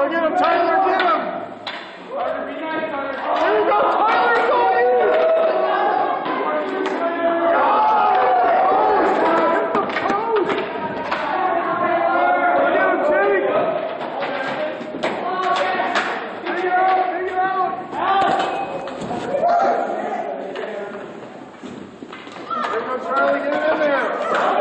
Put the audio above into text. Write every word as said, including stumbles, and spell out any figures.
get him, Tyler, get him! Tyler, be nice, Tyler. There you go, Tyler, go in! Charlie, get it in there!